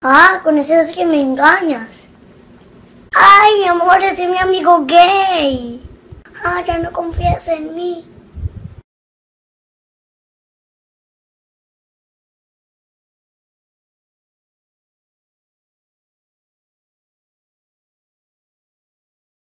Ah, con ese es que me engañas. Ay, mi amor, ese es mi amigo gay. Ah, ya no confías en mí.